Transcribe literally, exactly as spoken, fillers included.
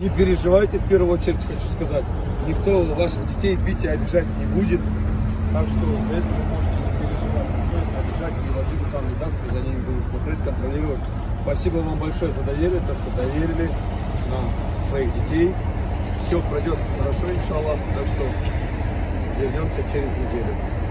Не переживайте, в первую очередь хочу сказать, никто ваших детей бить и обижать не будет, так что за это вы можете не переживать, никто их обижать или в там не даст, за ними будут смотреть, контролировать. Спасибо вам большое за доверие, то, что доверили нам своих детей. Все пройдет хорошо, иншаллах, так что вернемся через неделю.